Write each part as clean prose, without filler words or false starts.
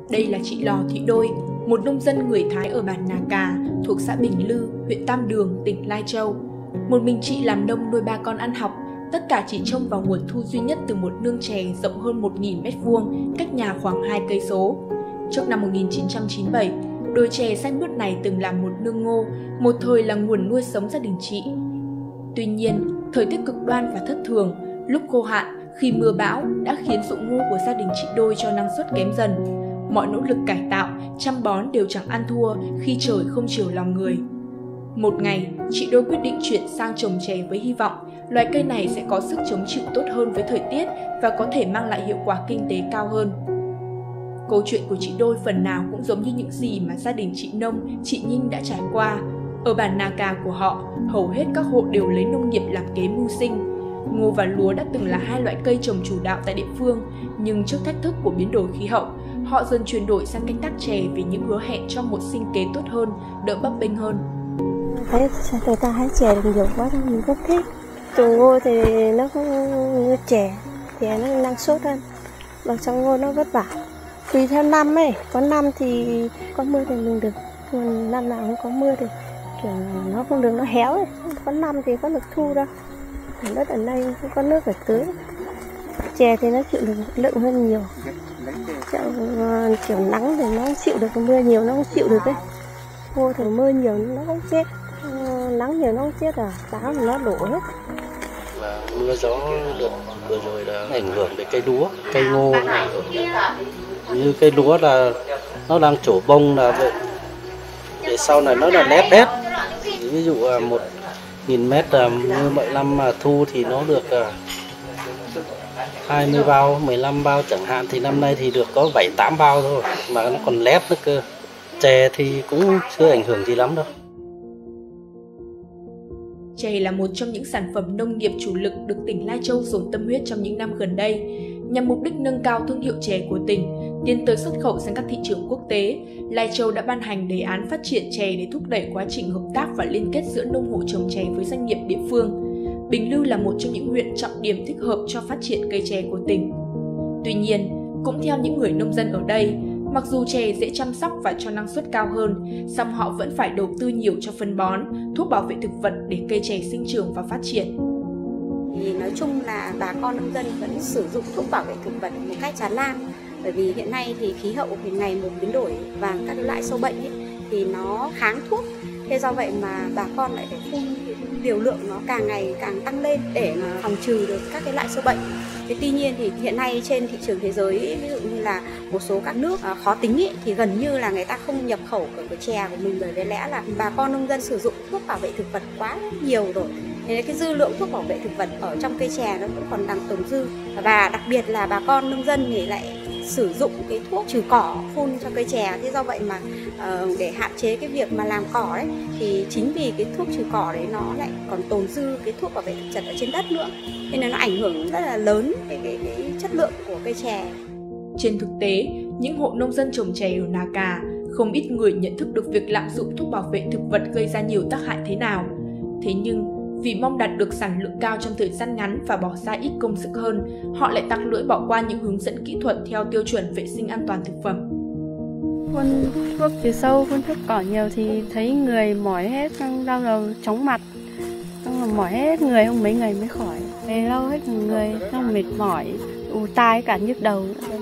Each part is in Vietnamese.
Đây là chị Lò Thị Đôi, một nông dân người Thái ở bản Nà Cà, thuộc xã Bình Lư, huyện Tam Đường, tỉnh Lai Châu. Một mình chị làm nông nuôi 3 con ăn học, tất cả chỉ trông vào nguồn thu duy nhất từ một nương chè rộng hơn 1.000 m², cách nhà khoảng 2 cây số. Trước năm 1997, đồi chè xanh mướt này từng là một nương ngô, một thời là nguồn nuôi sống gia đình chị. Tuy nhiên, thời tiết cực đoan và thất thường, lúc khô hạn, khi mưa bão đã khiến ruộng ngô của gia đình chị Đôi cho năng suất kém dần. Mọi nỗ lực cải tạo, chăm bón đều chẳng ăn thua khi trời không chiều lòng người. Một ngày, chị Đôi quyết định chuyển sang trồng chè với hy vọng loài cây này sẽ có sức chống chịu tốt hơn với thời tiết và có thể mang lại hiệu quả kinh tế cao hơn. Câu chuyện của chị Đôi phần nào cũng giống như những gì mà gia đình chị Nông, chị Nhinh đã trải qua. Ở bản Nà Cà của họ, hầu hết các hộ đều lấy nông nghiệp làm kế mưu sinh. Ngô và lúa đã từng là hai loại cây trồng chủ đạo tại địa phương, nhưng trước thách thức của biến đổi khí hậu, họ dần chuyển đổi sang canh tác chè vì những hứa hẹn cho một sinh kế tốt hơn, đỡ bấp bênh hơn. Thấy người ta hái chè được nhiều quá mình rất thích. Trồng ngô thì nó không như chè, thì nó năng suất hơn. Mà trong ngô nó vất vả. Tùy theo năm ấy, có năm thì có mưa thì mình được, còn năm nào không có mưa thì kiểu nó không được, nó héo ấy. Có năm thì có được thu đâu. Đất ở đây không có nước để tưới. Chè thì nó chịu được lượng hơn nhiều. Kiểu nắng thì nó không chịu được, mưa nhiều nó không chịu được ấy. Ngô thì mưa nhiều nó không chết, nắng nhiều nó không chết, táo thì nó đổ hết. Và mưa gió được vừa rồi đã ảnh hưởng đến cây lúa, cây ngô này. Như cây lúa là nó đang trổ bông là vậy. Để sau này nó là lép hết. Ví dụ 1.000 mét như mọi năm mà thu thì nó được 20 bao, 15 bao chẳng hạn, thì năm nay thì được có 7-8 bao thôi mà nó còn lép nữa cơ. Chè thì cũng chưa ảnh hưởng gì lắm đâu. Chè là một trong những sản phẩm nông nghiệp chủ lực được tỉnh Lai Châu dồn tâm huyết trong những năm gần đây. Nhằm mục đích nâng cao thương hiệu chè của tỉnh, tiến tới xuất khẩu sang các thị trường quốc tế, Lai Châu đã ban hành đề án phát triển chè để thúc đẩy quá trình hợp tác và liên kết giữa nông hộ trồng chè với doanh nghiệp địa phương. Bình Lư là một trong những huyện trọng điểm thích hợp cho phát triển cây chè của tỉnh. Tuy nhiên, cũng theo những người nông dân ở đây, mặc dù chè dễ chăm sóc và cho năng suất cao hơn, song họ vẫn phải đầu tư nhiều cho phân bón, thuốc bảo vệ thực vật để cây chè sinh trưởng và phát triển. Thì nói chung là bà con nông dân vẫn sử dụng thuốc bảo vệ thực vật một cách tràn lan, bởi vì hiện nay thì khí hậu thì ngày một biến đổi và các loại sâu bệnh ấy, thì nó kháng thuốc. Thế do vậy mà bà con lại phải phun liều lượng nó càng ngày càng tăng lên để mà phòng trừ được các cái loại sâu bệnh. Thế tuy nhiên thì hiện nay trên thị trường thế giới, ví dụ như là một số các nước khó tính ấy, thì gần như là người ta không nhập khẩu cái chè của mình, bởi vì lẽ là bà con nông dân sử dụng thuốc bảo vệ thực vật quá nhiều rồi. Thế cái dư lượng thuốc bảo vệ thực vật ở trong cây chè nó vẫn còn đang tồn dư, và đặc biệt là bà con nông dân thì lại sử dụng cái thuốc trừ cỏ phun cho cây chè. Thế do vậy mà để hạn chế cái việc mà làm cỏ ấy, thì chính vì cái thuốc trừ cỏ đấy nó lại còn tồn dư cái thuốc bảo vệ thực vật ở trên đất nữa, nên là nó ảnh hưởng rất là lớn cái chất lượng của cây chè. Trên thực tế, những hộ nông dân trồng chè ở Nà Cà, không ít người nhận thức được việc lạm dụng thuốc bảo vệ thực vật gây ra nhiều tác hại thế nào. Thế nhưng, vì mong đạt được sản lượng cao trong thời gian ngắn và bỏ ra ít công sức hơn, họ lại tặc lưỡi bỏ qua những hướng dẫn kỹ thuật theo tiêu chuẩn vệ sinh an toàn thực phẩm. Phun thuốc trừ sâu, phun thuốc cỏ nhiều thì thấy người mỏi hết, đau đầu, chóng mặt, mỏi hết người, không mấy ngày mới khỏi. Về lâu hết người, xong mệt mỏi, ù tai cả nhức đầu,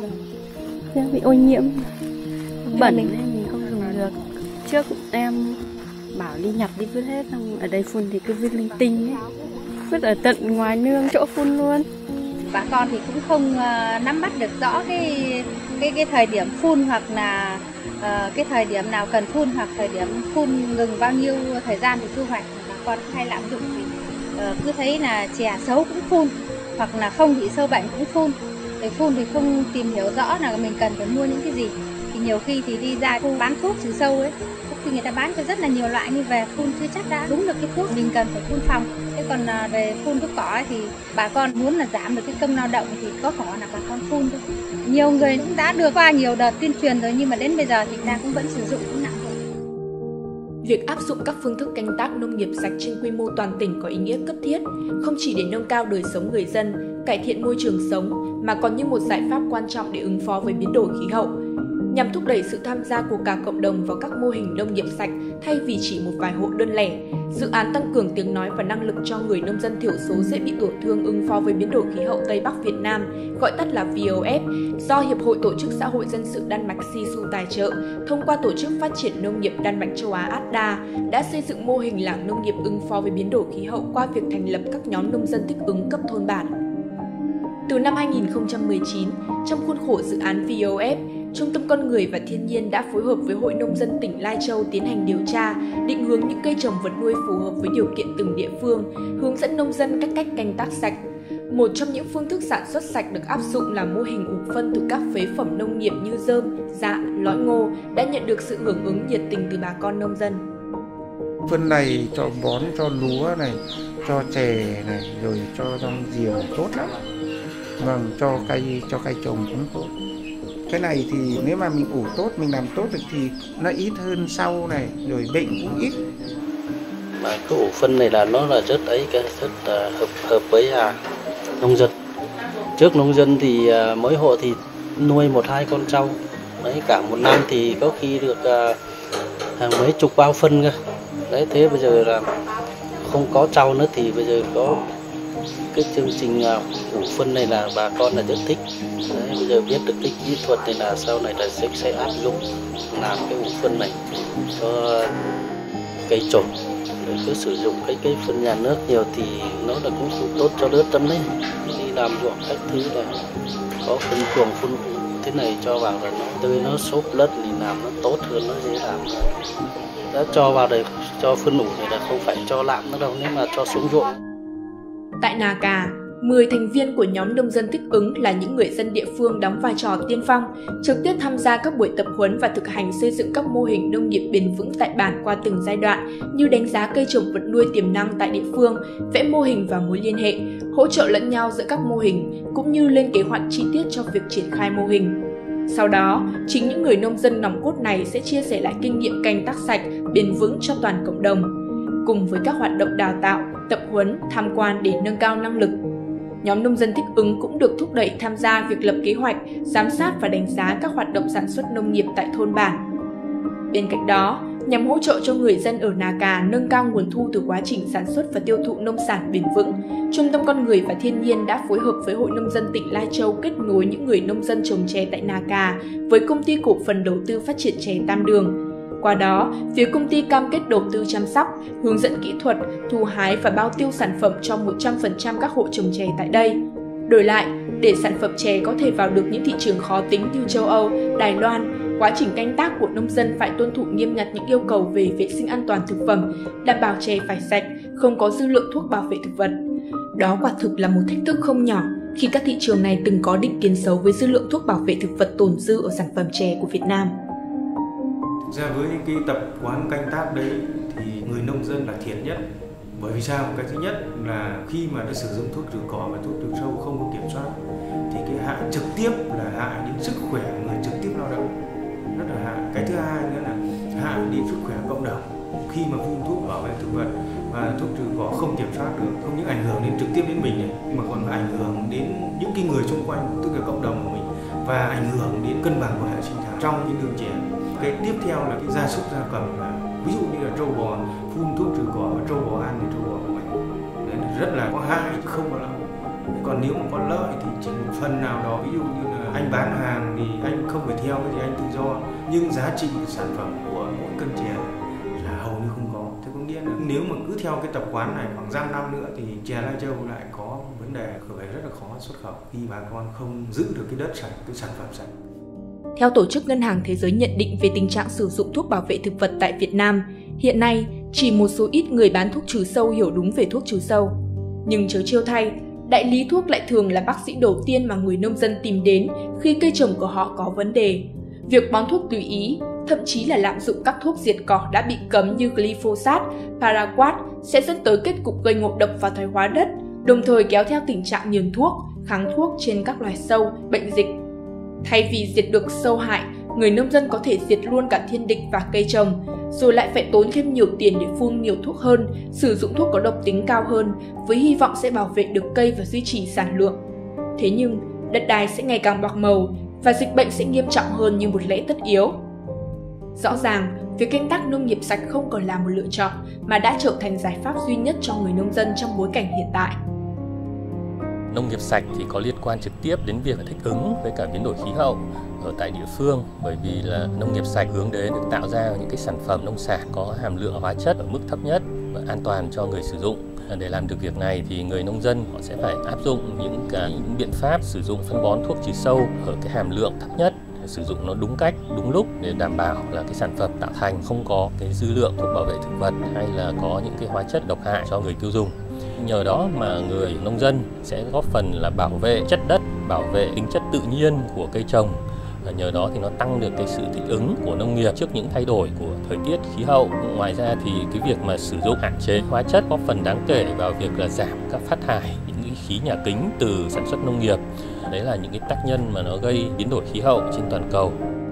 bị ô nhiễm, bẩn nên mình không dùng được. Trước em bảo đi nhặt đi vứt hết, xong ở đây phun thì cứ vứt linh tinh ấy, vứt ở tận ngoài nương chỗ phun luôn. Bà con thì cũng không nắm bắt được rõ cái thời điểm phun, hoặc là cái thời điểm nào cần phun, hoặc thời điểm phun ngừng bao nhiêu thời gian thì thu hoạch. Bà con hay lạm dụng thì cứ thấy là chè xấu cũng phun, hoặc là không bị sâu bệnh cũng phun. Để phun thì không tìm hiểu rõ là mình cần phải mua những cái gì. Thì nhiều khi thì đi ra bán thuốc trừ sâu ấy, khi người ta bán cho rất là nhiều loại, như về phun chưa chắc đã đúng được cái thuốc mình cần phải phun phòng. Thế còn về phun thuốc cỏ ấy, thì bà con muốn là giảm được cái công lao động thì có cỏ là bà con phun thôi. Nhiều người cũng đã được qua nhiều đợt tuyên truyền rồi, nhưng mà đến bây giờ thì người ta cũng vẫn sử dụng cũng nặng rồi. Việc áp dụng các phương thức canh tác nông nghiệp sạch trên quy mô toàn tỉnh có ý nghĩa cấp thiết, không chỉ để nâng cao đời sống người dân, cải thiện môi trường sống, mà còn như một giải pháp quan trọng để ứng phó với biến đổi khí hậu. nhằm thúc đẩy sự tham gia của cả cộng đồng vào các mô hình nông nghiệp sạch thay vì chỉ một vài hộ đơn lẻ. Dự án tăng cường tiếng nói và năng lực cho người nông dân thiểu số dễ bị tổn thương ứng phó với biến đổi khí hậu Tây Bắc Việt Nam, gọi tắt là VOF, do Hiệp hội Tổ chức Xã hội Dân sự Đan Mạch SISU tài trợ, thông qua Tổ chức Phát triển Nông nghiệp Đan Mạch Châu Á ADDA, đã xây dựng mô hình làng nông nghiệp ứng phó với biến đổi khí hậu qua việc thành lập các nhóm nông dân thích ứng cấp thôn bản. Từ năm 2019, trong khuôn khổ dự án VOF, Trung tâm Con người và Thiên nhiên đã phối hợp với Hội Nông dân tỉnh Lai Châu tiến hành điều tra, định hướng những cây trồng vật nuôi phù hợp với điều kiện từng địa phương, hướng dẫn nông dân các cách canh tác sạch. Một trong những phương thức sản xuất sạch được áp dụng là mô hình ủ phân từ các phế phẩm nông nghiệp như rơm, dạ, lõi ngô đã nhận được sự hưởng ứng nhiệt tình từ bà con nông dân. Phân này cho bón cho lúa này, cho chè này, rồi cho rong diều tốt lắm. Vâng, cho cây trồng cũng tốt. Cái này thì nếu mà mình ủ tốt, mình làm tốt được thì nó ít hơn sau này, rồi bệnh cũng ít. Mà cái ủ phân này là nó là rất hợp với nông dân. Trước nông dân thì mỗi hộ thì nuôi 1-2 con trâu. Đấy, cả một năm thì có khi được hàng mấy chục bao phân cơ. Đấy, thế bây giờ là không có trâu nữa thì bây giờ có cái chương trình ủ phân này là bà con là rất thích. Đấy, bây giờ biết được cái kỹ thuật này là sau này là sẽ áp dụng làm cái ủ phân này cho cây trồng. Để cứ sử dụng cái phân nhà nước nhiều thì nó là cũng tốt cho đất tâm đấy. Đi làm ruộng các thứ là có phân chuồng phun ủ thế này cho vào là nó tươi, nó xốp đất thì làm nó tốt hơn, nó dễ làm. Đã cho vào đây, cho phân ủ này là không phải cho lạm nữa đâu, nếu mà cho xuống ruộng. Tại Nà Cà, 10 thành viên của nhóm nông dân thích ứng là những người dân địa phương đóng vai trò tiên phong, trực tiếp tham gia các buổi tập huấn và thực hành xây dựng các mô hình nông nghiệp bền vững tại bản qua từng giai đoạn như đánh giá cây trồng vật nuôi tiềm năng tại địa phương, vẽ mô hình và mối liên hệ, hỗ trợ lẫn nhau giữa các mô hình cũng như lên kế hoạch chi tiết cho việc triển khai mô hình. Sau đó, chính những người nông dân nòng cốt này sẽ chia sẻ lại kinh nghiệm canh tác sạch, bền vững cho toàn cộng đồng, cùng với các hoạt động đào tạo, tập huấn, tham quan để nâng cao năng lực. Nhóm nông dân thích ứng cũng được thúc đẩy tham gia việc lập kế hoạch, giám sát và đánh giá các hoạt động sản xuất nông nghiệp tại thôn bản. Bên cạnh đó, nhằm hỗ trợ cho người dân ở Nà Cà nâng cao nguồn thu từ quá trình sản xuất và tiêu thụ nông sản bền vững, Trung tâm Con người và Thiên nhiên đã phối hợp với Hội Nông dân tỉnh Lai Châu kết nối những người nông dân trồng chè tại Nà Cà với Công ty Cổ phần Đầu tư Phát triển chè Tam Đường. Qua đó, phía công ty cam kết đầu tư chăm sóc, hướng dẫn kỹ thuật, thu hái và bao tiêu sản phẩm cho 100% các hộ trồng chè tại đây. Đổi lại, để sản phẩm chè có thể vào được những thị trường khó tính như châu Âu, Đài Loan, quá trình canh tác của nông dân phải tuân thủ nghiêm ngặt những yêu cầu về vệ sinh an toàn thực phẩm, đảm bảo chè phải sạch, không có dư lượng thuốc bảo vệ thực vật. Đó quả thực là một thách thức không nhỏ khi các thị trường này từng có định kiến xấu với dư lượng thuốc bảo vệ thực vật tồn dư ở sản phẩm chè của Việt Nam. Thực ra với cái tập quán canh tác đấy thì người nông dân là thiệt nhất. Bởi vì sao? Cái thứ nhất là khi mà nó sử dụng thuốc trừ cỏ và thuốc trừ sâu không có kiểm soát thì cái hại trực tiếp là hại đến sức khỏe người trực tiếp lao động, rất là hại. Cái thứ hai nữa là hại đến sức khỏe cộng đồng. Khi mà phun thuốc bảo vệ thực vật và thuốc trừ cỏ không kiểm soát được, không những ảnh hưởng đến trực tiếp đến mình này, mà còn ảnh hưởng đến những cái người xung quanh, tức là cộng đồng của mình, và ảnh hưởng đến cân bằng của hệ sinh thái trong những nương chè. Cái tiếp theo là cái gia súc gia cầm, ví dụ như là trâu bò phun thuốc trừ cỏ và trâu bò ăn thì trâu bò mạnh, đấy là rất là có hại chứ không có lợi. Còn nếu mà có lợi thì chỉ một phần nào đó, ví dụ như là anh bán hàng thì anh không phải theo cái gì, anh tự do, nhưng giá trị sản phẩm của mỗi cân chè là hầu như không có. Thế có nghĩa là nếu mà cứ theo cái tập quán này khoảng 5 năm nữa thì chè Lai Châu lại có vấn đề phải rất là khó xuất khẩu khi bà con không giữ được cái đất sạch, cái sản phẩm sạch. Theo Tổ chức Ngân hàng Thế giới nhận định về tình trạng sử dụng thuốc bảo vệ thực vật tại Việt Nam, hiện nay chỉ một số ít người bán thuốc trừ sâu hiểu đúng về thuốc trừ sâu. Nhưng trớ trêu thay, đại lý thuốc lại thường là bác sĩ đầu tiên mà người nông dân tìm đến khi cây trồng của họ có vấn đề. Việc bón thuốc tùy ý, thậm chí là lạm dụng các thuốc diệt cỏ đã bị cấm như glyphosate, paraquat sẽ dẫn tới kết cục gây ngộ độc và thoái hóa đất, đồng thời kéo theo tình trạng nhờn thuốc, kháng thuốc trên các loài sâu, bệnh dịch. Thay vì diệt được sâu hại, người nông dân có thể diệt luôn cả thiên địch và cây trồng, rồi lại phải tốn thêm nhiều tiền để phun nhiều thuốc hơn, sử dụng thuốc có độc tính cao hơn, với hy vọng sẽ bảo vệ được cây và duy trì sản lượng. Thế nhưng, đất đai sẽ ngày càng bạc màu, và dịch bệnh sẽ nghiêm trọng hơn như một lẽ tất yếu. Rõ ràng, việc canh tác nông nghiệp sạch không còn là một lựa chọn mà đã trở thành giải pháp duy nhất cho người nông dân trong bối cảnh hiện tại. Nông nghiệp sạch thì có liên quan trực tiếp đến việc thích ứng với cả biến đổi khí hậu ở tại địa phương, bởi vì là nông nghiệp sạch hướng đến được tạo ra những cái sản phẩm nông sản có hàm lượng hóa chất ở mức thấp nhất và an toàn cho người sử dụng. Để làm được việc này thì người nông dân họ sẽ phải áp dụng những biện pháp sử dụng phân bón thuốc trừ sâu ở cái hàm lượng thấp nhất, sử dụng nó đúng cách, đúng lúc để đảm bảo là cái sản phẩm tạo thành không có cái dư lượng thuốc bảo vệ thực vật hay là có những cái hóa chất độc hại cho người tiêu dùng. Nhờ đó mà người nông dân sẽ góp phần là bảo vệ chất đất, bảo vệ tính chất tự nhiên của cây trồng. Nhờ đó thì nó tăng được cái sự thích ứng của nông nghiệp trước những thay đổi của thời tiết, khí hậu. Ngoài ra thì cái việc mà sử dụng hạn chế hóa chất góp phần đáng kể vào việc là giảm các phát thải những cái khí nhà kính từ sản xuất nông nghiệp. Đấy là những cái tác nhân mà nó gây biến đổi khí hậu trên toàn cầu.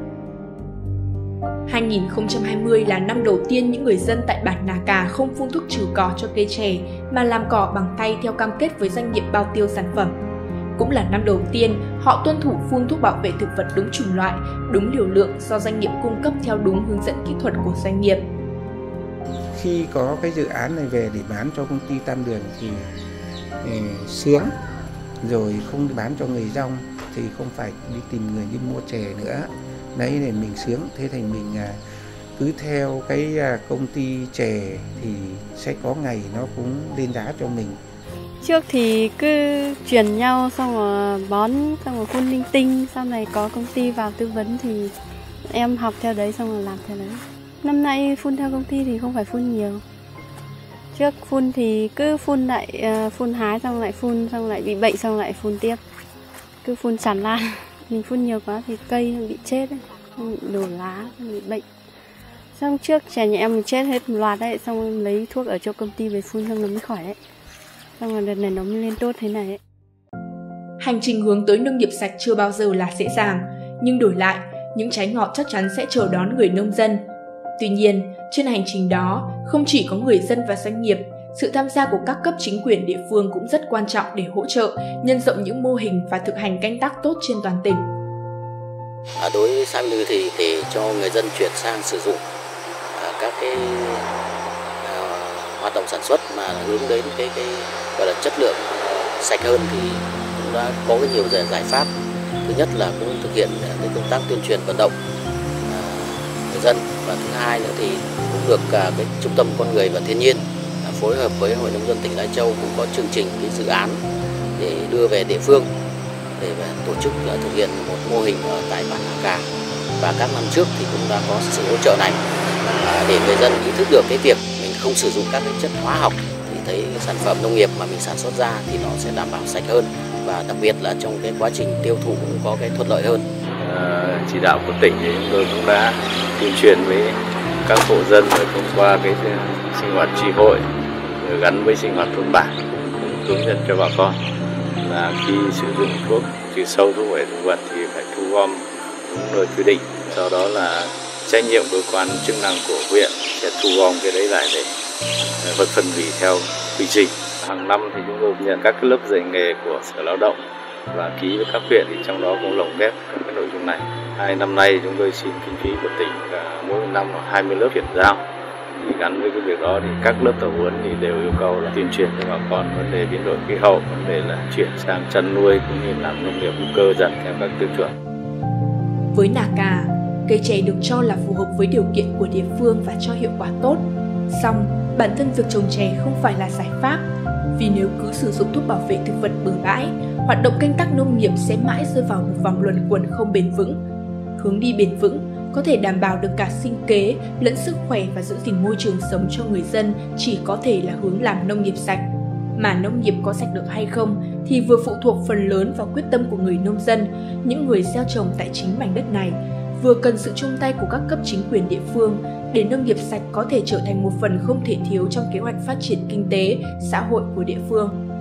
2020 là năm đầu tiên những người dân tại bản Nà Cà không phun thuốc trừ cỏ cho cây chè mà làm cỏ bằng tay theo cam kết với doanh nghiệp bao tiêu sản phẩm. Cũng là năm đầu tiên họ tuân thủ phun thuốc bảo vệ thực vật đúng chủng loại, đúng liều lượng do doanh nghiệp cung cấp theo đúng hướng dẫn kỹ thuật của doanh nghiệp. Khi có cái dự án này về để bán cho công ty Tam Đường thì sướng, rồi không bán cho người rong thì không phải đi tìm người đi mua chè nữa. Đấy để mình sướng, thế thành mình cứ theo cái công ty chè thì sẽ có ngày nó cũng lên giá cho mình. Trước thì cứ chuyển nhau xong rồi bón, xong rồi phun linh tinh, sau này có công ty vào tư vấn thì em học theo đấy xong rồi làm theo đấy. Năm nay phun theo công ty thì không phải phun nhiều. Trước phun thì cứ phun lại, phun hái xong lại phun, xong lại bị bệnh xong lại phun tiếp. Cứ phun tràn lan, mình phun nhiều quá thì cây bị chết ấy, đổ lá, bị bệnh. Xong trước chè nhà em mình chết hết một loạt đấy, xong em lấy thuốc ở chỗ công ty về phun xong nó mới khỏi đấy. Xong rồi đợt này nó mới lên tốt thế này ấy. Hành trình hướng tới nông nghiệp sạch chưa bao giờ là dễ dàng, nhưng đổi lại, những trái ngọt chắc chắn sẽ chờ đón người nông dân. Tuy nhiên, trên hành trình đó, không chỉ có người dân và doanh nghiệp, sự tham gia của các cấp chính quyền địa phương cũng rất quan trọng để hỗ trợ, nhân rộng những mô hình và thực hành canh tác tốt trên toàn tỉnh. Đối với xã Bình Lư thì để cho người dân chuyển sang sử dụng các cái hoạt động sản xuất mà hướng đến cái gọi là chất lượng sạch hơn thì cũng đã có nhiều giải pháp. Thứ nhất là cũng thực hiện cái công tác tuyên truyền vận động người dân, và thứ hai nữa thì cũng được cái Trung tâm Con người và Thiên nhiên phối hợp với Hội nông dân tỉnh Lai Châu cũng có chương trình cái dự án để đưa về địa phương để tổ chức thực hiện một mô hình ở tại bản Nà Cà, và các năm trước thì cũng đã có sự hỗ trợ này để người dân ý thức được cái việc mình không sử dụng các cái chất hóa học thì thấy sản phẩm nông nghiệp mà mình sản xuất ra thì nó sẽ đảm bảo sạch hơn, và đặc biệt là trong cái quá trình tiêu thụ cũng có cái thuận lợi hơn. Chỉ đạo của tỉnh thì chúng tôi cũng đã tuyên truyền với các hộ dân thông qua cái sinh hoạt chi hội gắn với sinh hoạt thôn bản, cũng hướng dẫn cho bà con là khi sử dụng thuốc trừ sâu, thuốc bảo vệ thực vật thì phải thu gom đúng nơi quy định. Sau đó là trách nhiệm cơ quan chức năng của huyện sẽ thu gom cái đấy lại để phân hủy theo quy trình. Hàng năm thì chúng tôi nhận các cái lớp dạy nghề của Sở Lao động và ký với các huyện, thì trong đó cũng lồng ghép các cái nội dung này. 2 năm nay chúng tôi xin kinh phí của tỉnh mỗi năm là 20 lớp chuyển giao. Thì gắn với cái việc đó thì các lớp tập huấn thì đều yêu cầu là tuyên truyền cho bà con vấn đề biến đổi khí hậu, vấn đề là chuyển sang chăn nuôi cũng như làm nông nghiệp hữu cơ dần theo các tiêu chuẩn. Với Nà Cà, cây chè được cho là phù hợp với điều kiện của địa phương và cho hiệu quả tốt. Song, bản thân việc trồng chè không phải là giải pháp, vì nếu cứ sử dụng thuốc bảo vệ thực vật bừa bãi, hoạt động canh tác nông nghiệp sẽ mãi rơi vào một vòng luẩn quẩn không bền vững. Hướng đi bền vững có thể đảm bảo được cả sinh kế lẫn sức khỏe và giữ gìn môi trường sống cho người dân chỉ có thể là hướng làm nông nghiệp sạch. Mà nông nghiệp có sạch được hay không thì vừa phụ thuộc phần lớn vào quyết tâm của người nông dân, những người gieo trồng tại chính mảnh đất này, vừa cần sự chung tay của các cấp chính quyền địa phương để nông nghiệp sạch có thể trở thành một phần không thể thiếu trong kế hoạch phát triển kinh tế, xã hội của địa phương.